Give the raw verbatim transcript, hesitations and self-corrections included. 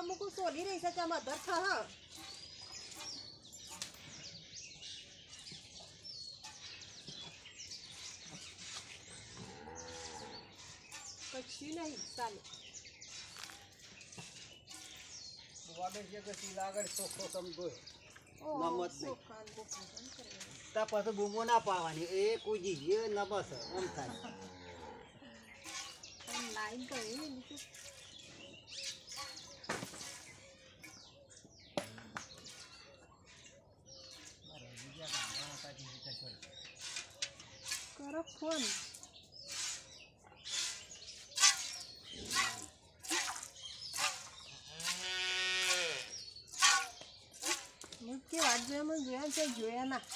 અમુક સોલી રહી છે કે મધર થ કશું નહીં ચાલે વાડે છે કે સીલા આગળ ચોખ્ખો સમજો ઓ નમત નહીં સોખાન બોખાન કરે તા પછી બૂમો ના પાવાની એ કૂજી એ નમસ એમ થાય લાઈન કરી ને નીચે કરો ફોન મુખ્ય વાત જોયા મને જોયા છે જોયા ના